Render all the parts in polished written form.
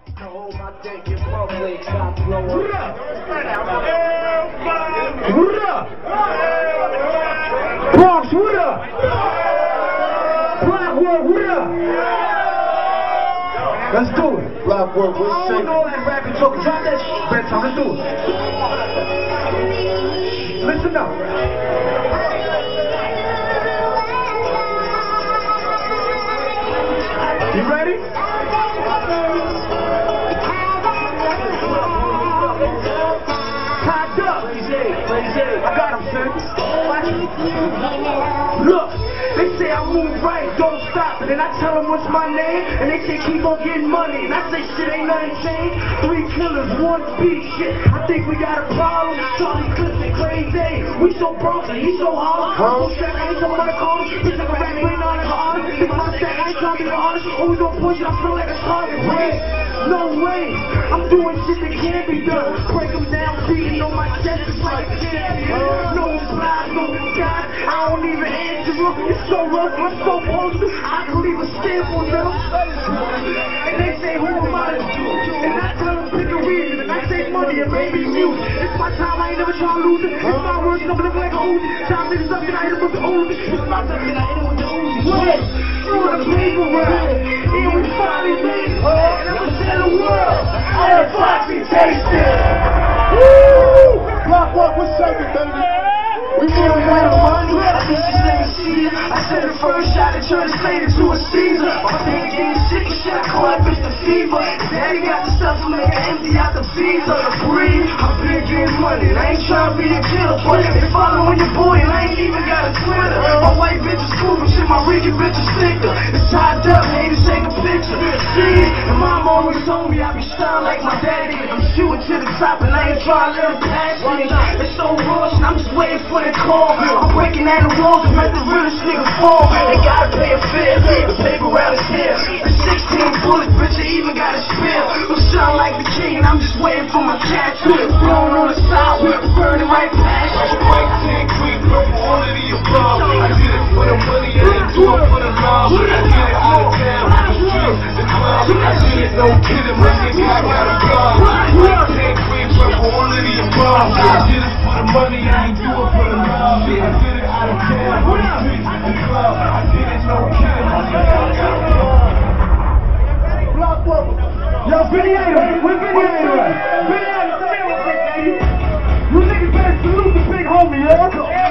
Hold my dick in public, stop blowing. What up? What up? Bronx, what up? Blockwork, what up? Let's do it. Blockwork, what's I don't know that rapping talking. Drop that shit. Bedtime, let's do it. Listen up. You ready? Packed up. I got him, son. Look, they say I move right, don't stop. And then I tell them what's my name, and they say keep on getting money. And I say shit ain't nothing changed. 3 killers, 1 beat, shit. I think we got a problem. Charlie Clips and Crazy. We so broke and he so hard. I ain't talking about a car. Bitch like a rap, ain't on like an artist. Think about that, I ain't trying to be an artist. Always on push, I feel like a target. Wait, no way. I'm doing shit that can't be done. Break them down, beating on my chest. It's like a champion. No flies, no guys. I don't even answer them. It's so rough, I'm so posted. I can leave a stamp on them. And they say, who am I to do? And I tell them, pick a reason. And I say money and baby music. It's my time, I ain't never trying to lose it. It's my words, I'm looking like a Uzi. Time niggas up and I hit them with the Uzi. It's my time and I hit them with the Uzi. What? You want a paper round. And we finally made it. And I'm gonna tell the world. I have Foxy tasted. Woo! Blockwork, what's up, baby? We moving with the money, I think she's let me see it. I said the first shot and turned the slate into a Caesar. My baby getting sick and shit, I call that bitch the fever. Daddy got the stuff to make her empty out the freezer. To breathe, I'm big getting money, and I ain't trying to be a killer. But they following your boy, and I ain't even got a Twitter. My white bitch is cool, but shit, my Ricky bitch is thicker. It's tied up, haters take a picture. See it, and mom always told me I be shine like my daddy. I'm shooting to the top, and I ain't trying to let him pass me. It's so rush, and I'm just waiting for the call. I'm breaking down the walls and make the realest nigga fall. They gotta pay a fare, the paper round his hair. The 16 bullets, bitch, they even got a spear. I'm shine like the king and I'm just waiting for my cash. Blown on the side, burning right past. White tank, green, purple, all of the above. I did it for the money, I didn't do it for the love. I did it out of town, the streets, the club. I did it, no kidding, my nigga, I got a gun. White tank, green, purple, all of the above. I did it for the money, I didn't do it for the love. I did it out of town, the streets, the club. I did it, no kidding, my nigga, I got a gun. Blockwork. Yo, Videator, where Videator at? Videator, come here real quick, baby. You niggas better salute the big homie, yeah?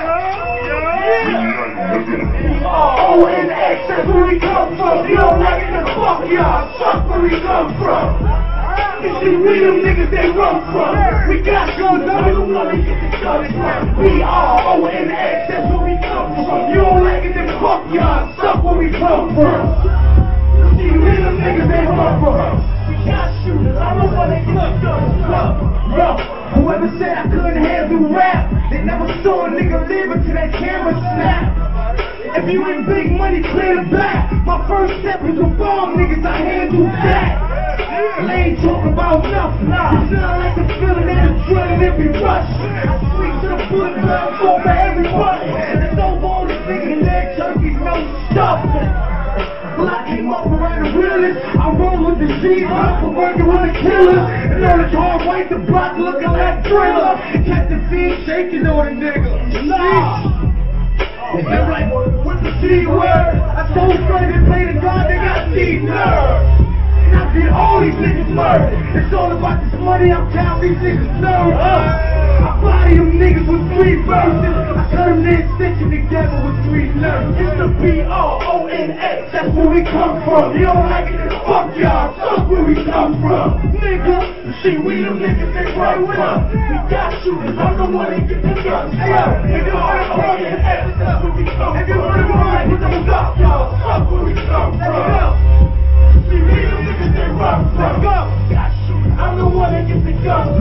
O-N-X, that's where we come from. You don't like it, then fuck y'all. Fuck where we come from. You see, we them niggas they run from. We got guns, I'm the one that get the guns from. We are O-N-X, that's where we come from. You don't like it, then fuck y'all. Fuck where we come from. You see, we them niggas they run from. We got shooters, I'm the one that get the guns from. Yo, whoever said I couldn't handle rap, they never saw a nigga live until that camera snapped. If you ain't big money, clear the back. My first step is a bomb, niggas, I handle that. I ain't talking about nothing. You sound like the feeling and the drilling every rush. I speak to the bullet blood for everybody. And it's over all this nigga leg turkeys, no stuffing. Well, I came up around the realest. I roll with the G's, I'm working with the killers. And on the hard white, the block looking like Thriller. Kept the feet shaking on a nigga. Nah. They're like, what's the C word? I told Fred they play the God, they got C nerves. And I did all these niggas murder. It's all about this money, I'm counting these niggas nerves. I body them niggas with 3 verses. I cut them in stitching together with 3 nerves. It's the B-R-O-N-X, that's where we come from. You don't like it, then fuck y'all, fuck where we come from. Nigga, you see, we them niggas they run from. We got shooters, I'm the one that get the guns. Hey yo, nigga, O-N-X, that's where we come from. If you wanna go like it, don't stop y'all, fuck where we come from. See, we them niggas they run from. Got shooters, I'm the one that get the guns.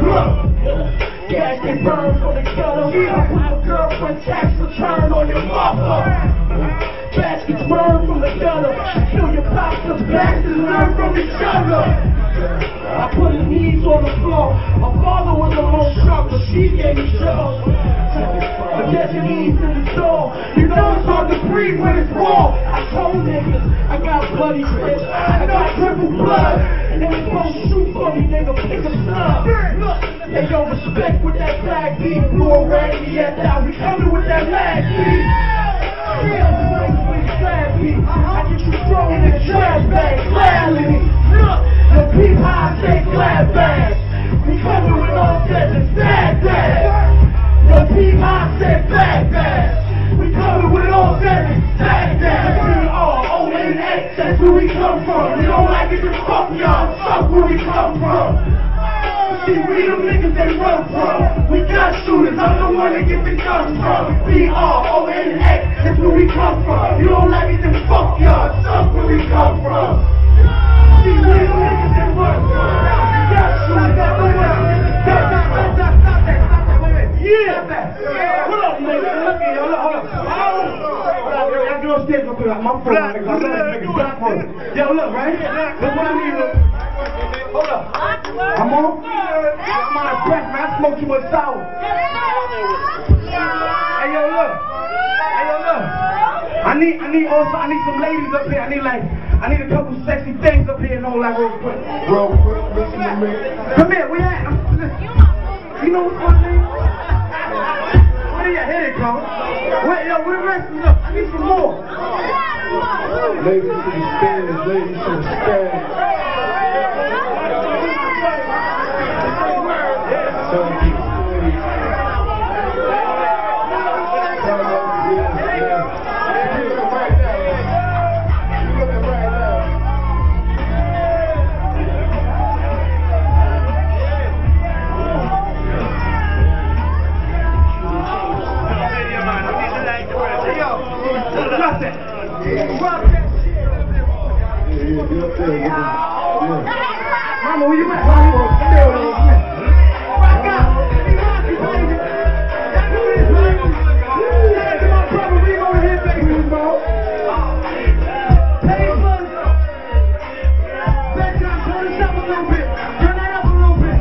Gas they burn for the gutter. I put my girlfriend tax return on your mother. Baskets burn from the gutter. Kill your pops, the bastards learn from each other. I put his knees on the floor. My father was the most sharp, but she gave me shells. But there's an ease in the door. You know it's hard to breathe when it's raw. I told niggas, I got bloody fists, I got triple blood. And they both shoot They don't respect with that flag beat. You already at that. We coming with that lag beat. Real flag beat. I get you thrown in the trash bag gladly. Your peep high say glad bag. We coming with all sets and sad bag. Your peep high say glad bag. We coming with all sets and sad bag. B-R-O-N-X. That's where we come from. We don't like it, then fuck y'all. Fuck where we come from. See, we them niggas they run from. We got shooters, I'm the one that get the guns from. B-R-O-N-X, that's where we come from. You don't like it, then fuck y'all, suck where we come from. See, we them niggas they run from. We got shooters, I'm the one that get the guns from. Stop that, wait. Yeah, hold up, nigga. Look at y'all, hold up. Y'all get on stage real quick, my phone, nigga. I love this nigga. Yo, look, right? Look what I need, look. Hold up. I'm on? I'm out of breath, man. I smoke too much sour. Hey, yo, look. I need some ladies up here. I need a couple sexy things up here and all that real quick. Listen to me. Come here, where at? You know what's my name? Where you hit it, bro? Wait, yo, where the rest of them? I need some more. Ladies to the stands, ladies to the stands. Mama, where you at? Rock out. Come on, brother, we over here, baby, bro. Papers. Bedtime, turn this up a little bit. Turn that up a little bit.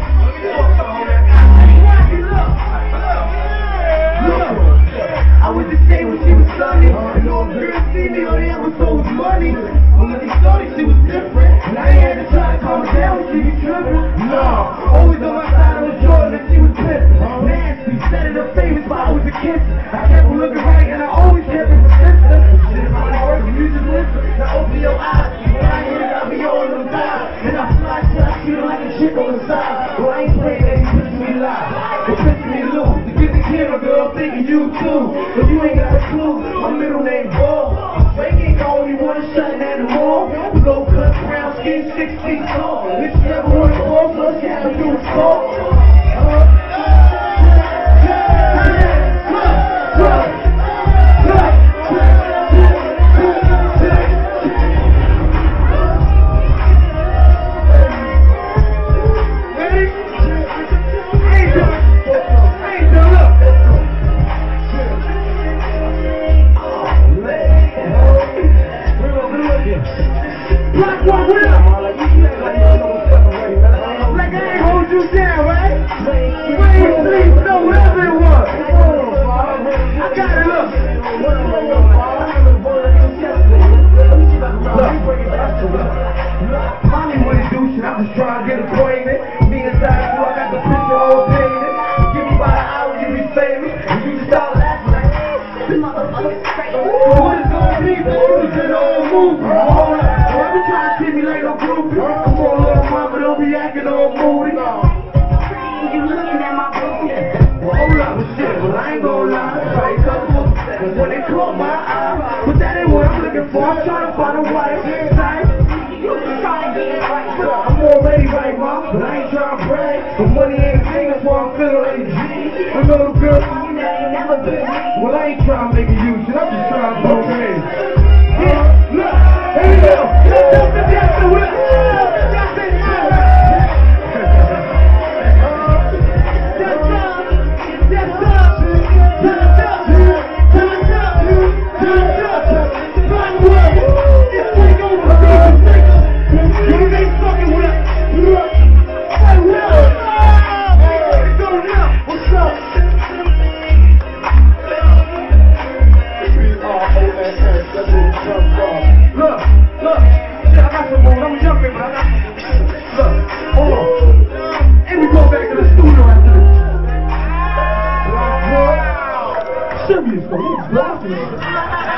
Rock it up. Look, I was the same when she was sunny. And all girls see me, all they ever saw was money. When they started, she was different. And I ain't had to try to calm her down when she was tripping. No, always on my side of the Jordan and she was pimping. Nasty, said it her famous, but I was a kisser. I kept her looking right and I always kept her persistent. Shit, if I don't work, you just listen. Now open your eyes. When I hear it, I'll be all on the dial. And I fly shit, I shoot her like a chick on the side. Well, I ain't playing that, he pushing me live. But pushing me loose. To get the camera, girl, I'm thinking you too. But you ain't got a clue. My middle name Ball. Fake ain't the only one that's shutting at the mall. Low cut, brown skin, 6 feet tall. If you ever want to call, so you have to do is call. I'm just trying to get acquainted. Me inside you, I got the picture all painted. Give me about an hour, you be famous. And you just start laughing like, what is gonna be, baby? It's an old movie. Hold up. Don't be trying to treat me like no groupie. Come on, little mama, don't be acting all moody. You looking at my booty? Well, hold up, shit. Well, I ain't gonna lie. Cause when they caught my eye, but that ain't what I'm looking for. I'm trying to find a wife. I'm already right, mom, but I ain't trying to brag. But money ain't a thing, that's why I'm feeling like a G. I know the girl, well, I ain't trying to make a use, shit, I'm just trying to go crazy. Yeah, look, here we go. That's the whip. Come on.